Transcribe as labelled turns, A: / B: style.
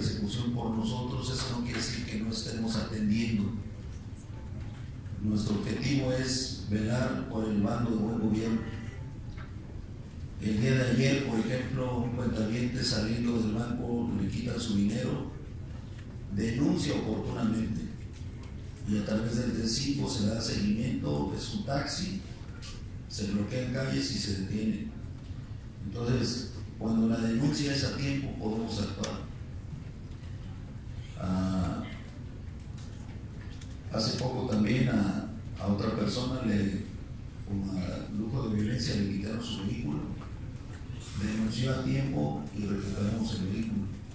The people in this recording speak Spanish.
A: persecución por nosotros, eso no quiere decir que no estemos atendiendo. Nuestro objetivo es velar por el bando de buen gobierno. El día de ayer, por ejemplo, un cuentaviente saliendo del banco le quitan su dinero, denuncia oportunamente y a través del D5 se le da seguimiento, es un taxi, se bloquean calles y se detiene. Entonces, cuando la denuncia es a tiempo, podemos actuar. Hace poco también a otra persona, con lujo de violencia, le quitaron su vehículo, denunció a tiempo y recuperamos el vehículo.